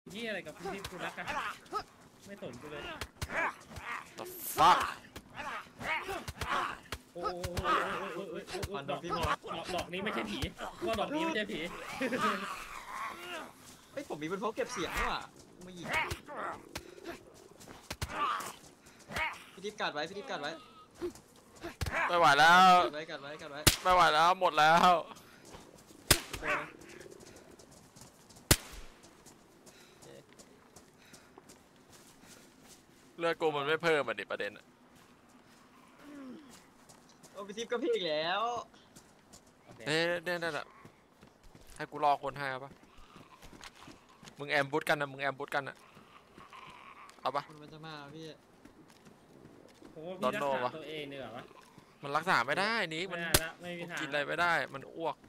นี่อะไรกับพี่กูรักกันไม่สนกูเลย The fuck โอ้ดอกนี้ไม่ใช่ผีว่าดอกนี้ไม่ใช่ผีเฮ้ยผมมีเป็นเพราะเก็บเสียงว่ะมายิงพี่ดิฟกัดไว้พี่ดิฟกัดไว้ไม่ไหวแล้วกัดไว้ไม่ไหวแล้วหมดแล้วเลือดกูมันไม่เพิ่มอ่ะดิประเด็นโอ้พี่ดิฟก็พี่อีกแล้วเนี่ยนั่นแหละให้กูรอคนให้เอาปะมึงแอมบูทกันนะมึงแอมบูทกันนะเอาปะมันจะมาพี่โอ้พี่รักษาตัวเองเนี่ยหรอวะมันรักษาไม่ได้นี่มันกินอะไรไม่ได้มันอ้วก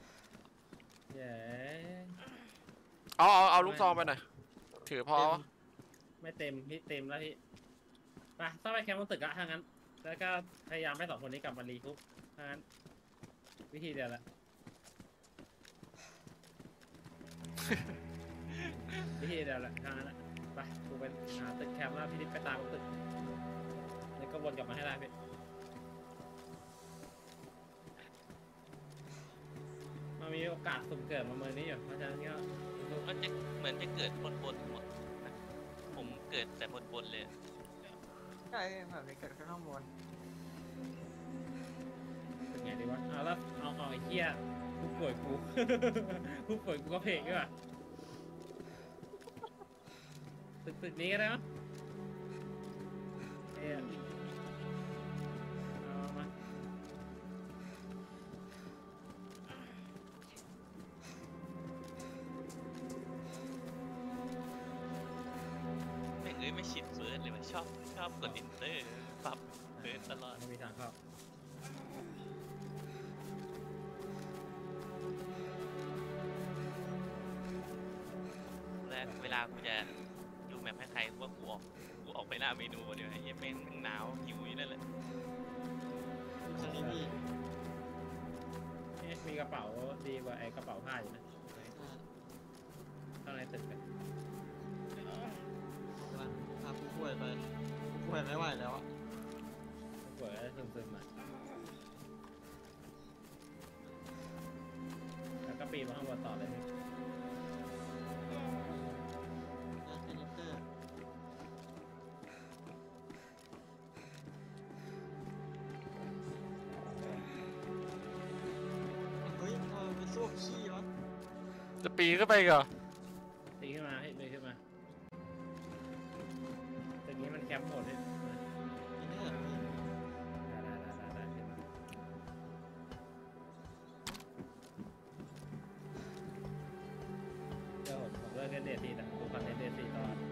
เอาลูกซองไปหน่อยถือพอไม่เต็มพี่เต็มแล้วพี่ไปต้องไปแคมป์บนตึกอะถ้างั้นแล้วก็พยายามให้2 คนนี้กลับมารีคุปถ้างั้นวิธีเดียวละวิธีเดียวละถ้างั้นละไปกูไปหาตึกแคมป์แล้วพี่ดิไปตามตึกแล้วก็วนกลับมาให้ได้พี่มันมีโอกาสสุ่มเกิดมาเมื่อนี้อยู่เพราะฉะนั้นก็มันจะเหมือนจะเกิดบนหมดนะผมเกิดแต่บนเลยใช่แบบนี้เกิดขึ้นข้างบนเป็นไงดีวะแล้วเอาไอ้เหี้ยผู้ป่วยกูผู้ป่วยกูก็เพลงด้วยว่ะตึกนี้ก็ได้มั้ยเอามาไม่ชิดเฟิร์สเลยมันชอบกดอินเตอร์ปรับเฟิร์สตลอดไม่มีทางเข้าแล้วเวลากูจะดูแมพให้ใครว่ากูออกไปหน้าเมนูเดี๋ยวไอ้เหี้ยแม่งหนาวหิวอยู่นั่นแหละมีกระเป๋าดีกว่าไอ้กระเป๋าผ้าอยู่นะข้างในตึกกันพาผู้ป่วยไปผู้ป่วยไม่ไหวแล้วอะผู้ป่วยซึมๆอ่ะแล้วก็ปีนมาข้างบนต่อเลยจะปีนขึ้นไปเหรอตีขึ้นมาให้เลยขึ้นมาตึกนี้มันแคมป์หมดเลยเดี๋ยวผมเลิกเล่นเดท4แต่ผมฟังเล่นเดท4ตอน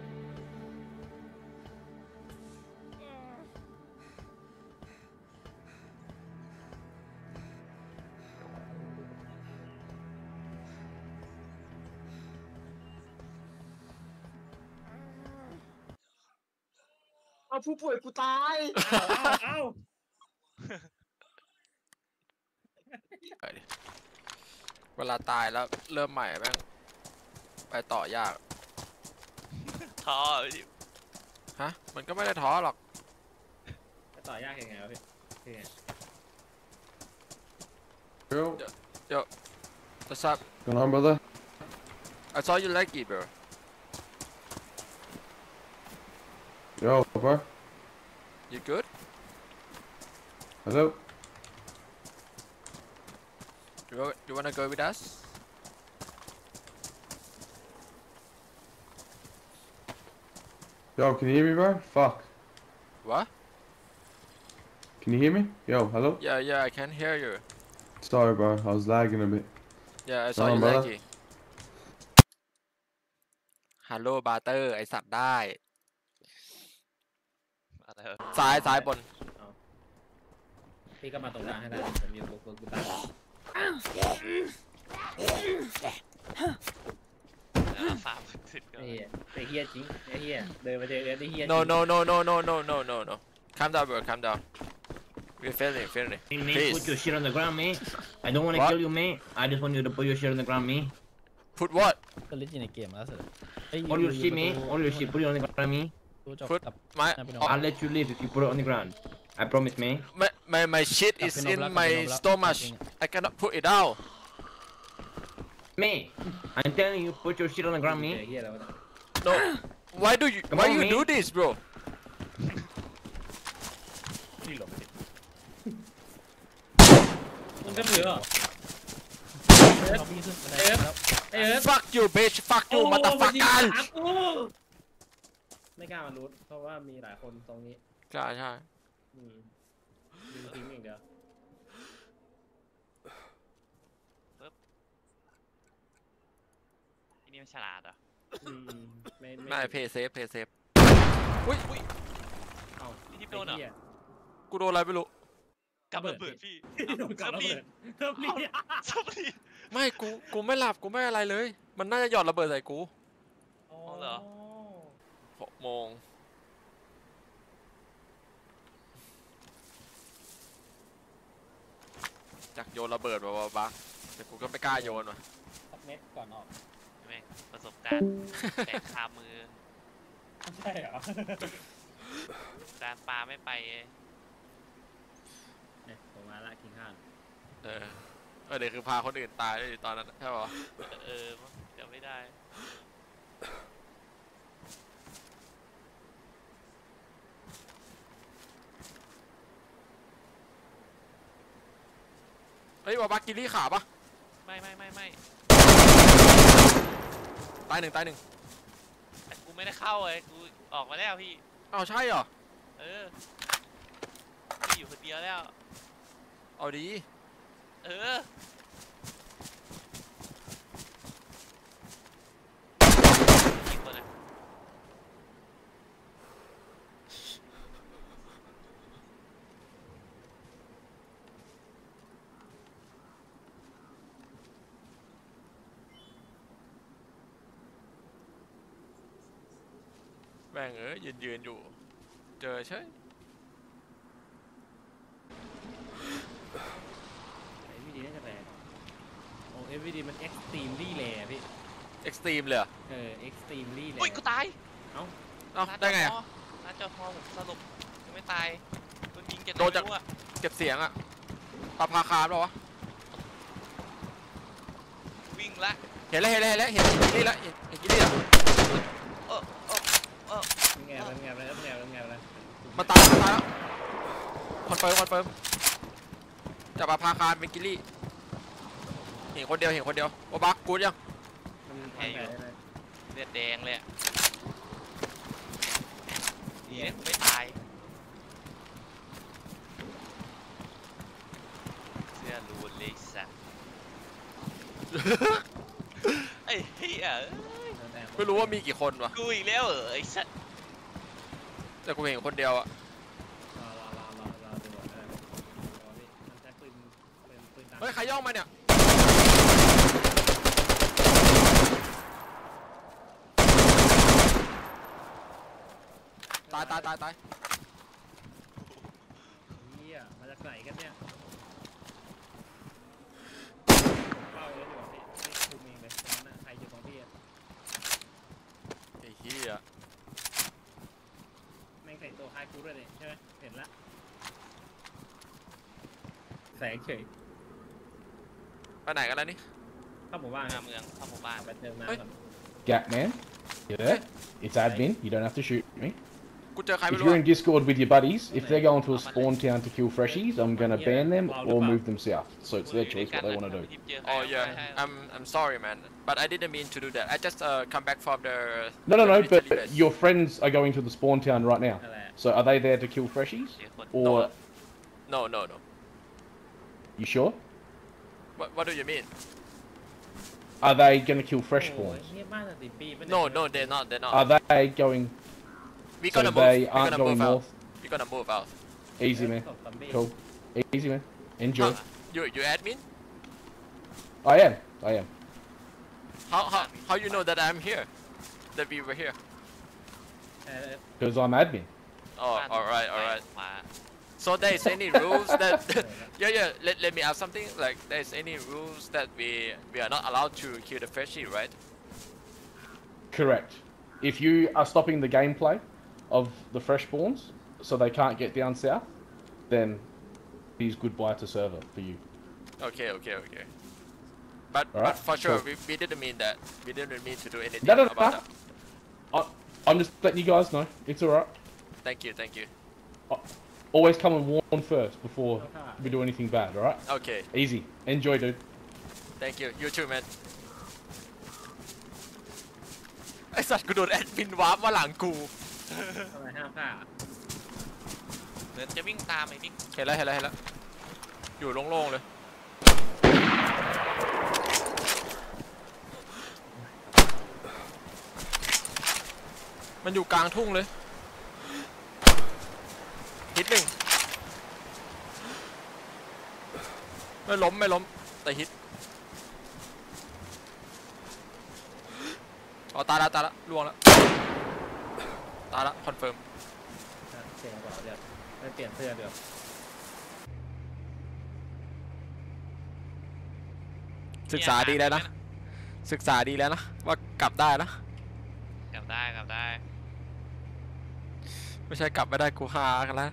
เอาผู้ป่วยกูตายเวลาตายแล้วเริ่มใหม่แม่งไปต่อยากท้อฮะมันก็ไม่ได้ท้อหรอกไปต่อยากยังไงวะพี่ Yo what's up going on brother I saw you like it bro yo bro you good hello you wanna go with us yo can you hear me bro fuck what can you hear me yo hello yeah I can hear you sorry bro I was lagging a bit yeah I saw you like it hello butter ไอสัตว์ได้ซ้ายบนพี่ก็มาตรงกลางให้ได้ผมอยู่กูตายฟาร์มสุดไอ้เฮียจริงไอ้เฮียเดินมาเจอไอ้เฮีย no calm down bro calm down we're failing mate put your shit on the ground mate I don't want to kill you mate I just want you to put your shit on the ground mate put what ก็เล่นอยู่ในเกมแล้วสิ All your shit, me. All your shit. Put it on the ground, me. ดูจบ Put กับ my นพี่น I'll let you live if you put it on the ground. I promise, me. my shit is in my stomach. I cannot put it out. Me. I'm telling you, put your shit on the ground, เหี้ me. ยอะไรวะเนี่ย No. Why do you Come why on, you man. do this, bro? นี่หลบสิมึงก็ถือเหรอเราพี่ขึ้นบันไดเอิร์ธมาแล้วเอิร์ธ Fuck you, bitch. Fuck you, โอ้ motherfucker. มันยิงขากูไม่กล้ามารู้เพราะว่ามีหลายคนตรงนี้ใช่ใช่อืมยิงทิ้งอย่างเดียวที่นี่มันฉลาดเหรออืมไม่ไม่เพย์เซฟอุ้ยเอาพี่ทิพย์โดนเหรอไหี้ยกูโดนอะไรไม่รู้กับระเบิดพี่โดนกับระเบิดเริ่มรีซับลีไม่กูไม่หลับกูไม่อะไรเลย มันน่าจะหยอดระเบิดใส่กูอ๋อเหรอ 6 โมงจากโยนระเบิดแบบว่าบักแต่กูก็ไม่กล้าโยนว่ะสักเม็ดก่อนออกแม่งประสบการณ์แตกคามือใช่เหรอการปลาไม่ไปเนี่ยผมมาละกินข้าวเดี๋ยวคือพาคนอื่นตายด้วยดิตอนนั้นใช่ป่ะจะไม่ได้เฮ้ยว่าบักกิลลี่ขาปะไม่ตายหนึ่งแต่กูไม่ได้เข้าเลยกูออกมาแล้วพี่อ้าวใช่เหรอพี่อยู่คนเดียวแล้วเอาดีกี่คนอะแม่งยืนอยู่เจอใช่ไอ้วีดีน่าจะแรงโอ้เอวีดีมันเอ็กซ์ตรีมลี่แลพี่เอ็กซ์ตรีมเลยเหรอเอ็กซ์ตรีมลี่แลอุ้ยกูตายเอ้าได้ไงอะหน้าจอทอผมสรุปยังไม่ตายโดนยิงจากโดนจากไหไม่รู้อะเก็บเสียงอะปลาพาคาร์ปะวะวิ่งละเห็นกิลลี่แล้วเห็นกิลลี่แล้วเป็นไงเลยมันตายแล้วคอนเฟิร์มจับปลาพาคาร์เป็นกิลลี่เห็นคนเดียวว่าบักกูดยังมันแพ้อยู่เลือดแดงเลยอะดีนะกูไม่ตายเสื้อรูนเลยสัสไอ้เหี้ยไม่รู้ว่ามีกี่คนวะกูอีกแล้วเหรอไอ้สัสแต่กูเห็นคนเดียวอะรอดูก่อนรอพี่มันใช้ปืนตามเฮ้ยใครย่องมาเนี่ยตายเหี้ยมาจากไหนกันเนี่ยเป้าเลยดีกว่าพี่คุมเองเลยตรงนั้นใครอยู่ของพี่ไอ้เหี้ยแม่งใส่ตัวคล้ายกูด้วยเนี่ยใช่ไหมเห็นละแสงเฉยไปไหนกันแล้วนี่เข้าหมู่บ้านหคน้ารับเมืองเข้าหมู่บ้านไปเติมเฮ้ยน้ำก่อน Gap man, you there? It's admin. You don't have to shoot me. กูเจอใครไม่ If รู้ you're อะ in Discord with your buddies, if they're going to a spawn town to kill freshies, I'm gonna ban them or move them south. So it's their choice what they want to do. Oh yeah, I'm sorry, man, but I didn't mean to do that. I just come back from the. No, the but military base. your friends are going to the spawn town right now. นั่นแหละ So are they there to kill freshies? เจอคน Or No. you sure? What do you mean? Are they gonna kill fresh โอ้ย spawns? เฮียบ้านแต่10 ปีปะ No, เนี่ย they're not. Are they going? We So gonna they move. We aren't gonna going move out. north. We gonna move out. Easy man. ศพซอมบี้ Cool. Easy man. Enjoy. You admin? I am. How you know that I'm here? That we were here? เออ Because I'm admin. Oh, all right. ขวา So there's any rules that? yeah. Let me ask something. Like there's any rules that we are not allowed to kill the freshie, right? Correct. If you are stopping the gameplay of the fresh spawns so they can't get down south, then he's goodbye to server for you. Okay. But Alright, for sure, cool. we didn't mean that. We didn't mean to do anything No. about that. I'm just letting you guys know. It's alright. Thank you. Always come and warn first before we do anything bad, alright? Okay, Easy. Enjoy, dude. thank you. You too, man. ไอสัตว์กูโดนแอดมินวาร์ปมาหลังกูทำไมห้ามฆ่าเหมือนจะวิ่งตามไอ้บิ๊กเห็นแล้วอยู่โล่งๆเลย มันอยู่กลางทุ่งเลยฮิตหนึ่งไม่ล้มแต่ฮิตอ๋อตายละล่วงละตายละคอนเฟิร์มเสียงกว่าเดี๋ยวไม่เปลี่ยนเสื้อเดี๋ยวศึกษาดีแล้วนะว่ากลับได้นะกลับได้ไม่ใช่กลับไม่ได้กูหากันแล้ว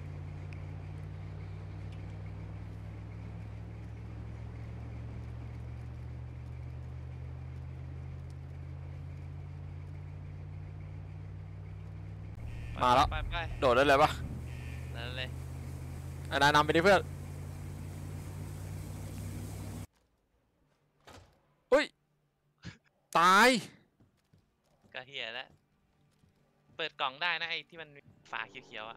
มาแล้วไปโดดได้เลยปะนั่นเลยไอ้นายนำไปดิเพื่อนอุ้ยตายก็เฮียแล้วเปิดกล่องได้นะไอ้ที่มันฝาเขียวๆอ่ะ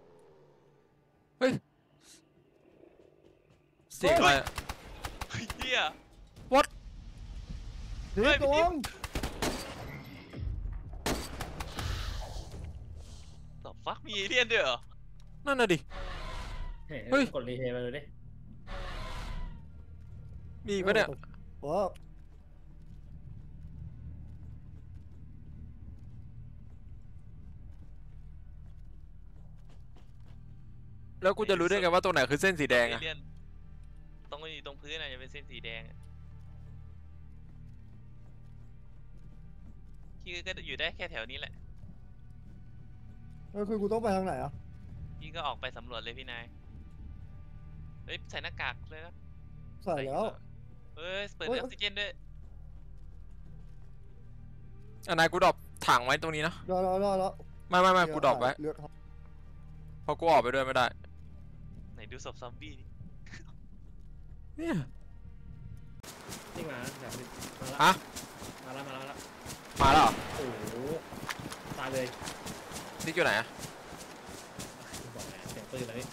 เสียงอะไรอะเฮียเฮ้ยกงตบฟักมีเอเลี่ยนด้วยเหรอนั่นน่ะดิ เฮ้ยกดรีเทย์มาดูดิมีอีกปะเนี่ยว้าวแล้วกูจะรู้ได้ไงว่าตรงไหนคือเส้นสีแดงเออะเลี่ยนตรงอยู่ตรงพื้นน่ะจะเป็นเส้นสีแดงอะพี่ก็อยู่ได้แค่แถวนี้แหละคือกูต้องไปทางไหนอ่ะพี่ก็ออกไปสำรวจเลยพี่นายเฮ้ยใส่หน้ากากเลยนะใส่แล้วเฮ้ยเปิดเฮ้ยออกซิเจนด้วยอันนายกูดรอปถังไว้ตรงนี้นะรอไม่กูดรอปไว้เลือดเพราะกูออกไปด้วยไม่ได้ไหนดูศพซอมบี้ดิเนี่ยนี่มาแบบนี้ฮะมาแล้วมาแล้วเหรอโอ้โหตายเลยนี่อยู่ไหนอะบอกแล้วเสียงปืนแล้วนี่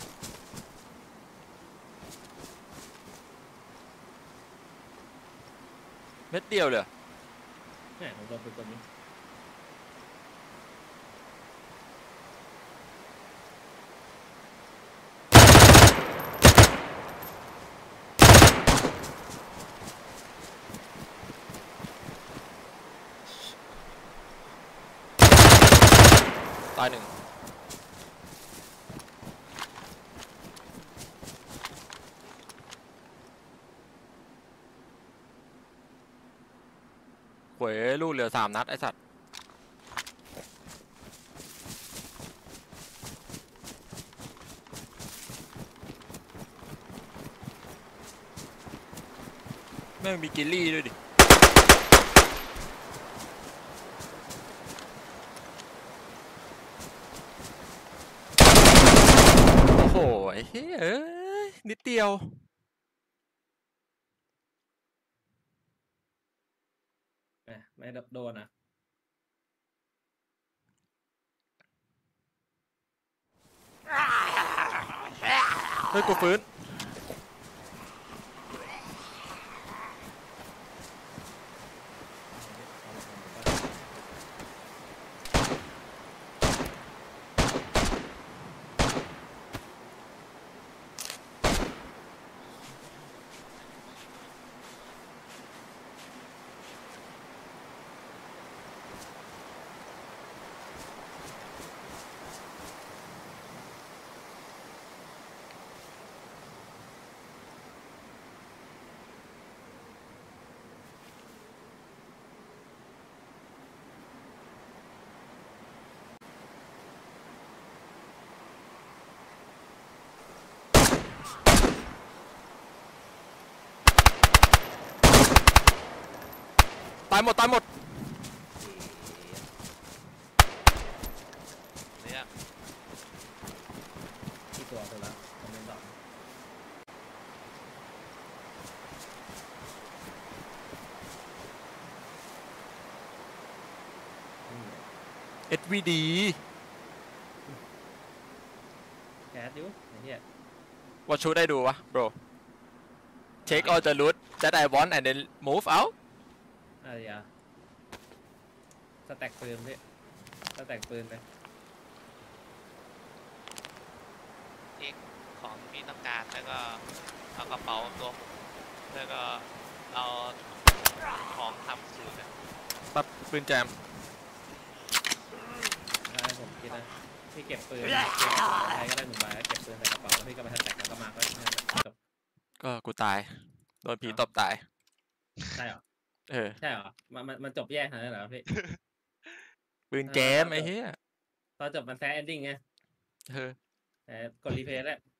เม็ดเดียวเลยเหรอแหมผมโดนปืนตัวนี้ตายหนึ่งหวยลูกเหลือ3 นัดไอสัตว์แม่งมีกิลลี่ด้วยดิ โอ้โหไอ้เฮ้ยเอ้ยนิดเดียวแหมไม่โดนนะเฮ้ยกูฟื้นายหมดตายหมดเนี่ยที่ตัวตัวละคอมเมนต์ต่อ SVD แคสดิวไอ้เหี้ย What should I do วะ bro Take all the loot that I want and then move out อะไรอ่ะสแต็กปืนพี่สแต็กปืนไปของที่ต้องการแล้วก็เอากระเป๋าตัวแล้วก็เอาของทำสูตรอะปั๊บปืนแจมให้ผมคิดนะพี่เก็บปืนใช้ก็ได้1 ใบแล้วเก็บปืนใส่กระเป๋าแล้วพี่ก็ไปสแต็กแล้วก็มาก็จบก็กูตายโดนผีตบตายใช่เหรอเออใช่เหรอมันจบแย่ขนาดนั้นเหรอพี่ปืนแจมไอ้เหี้ยตอนจบมันแซดเอนดิ้งไงเออแต่กดรีเพลย์แล้ว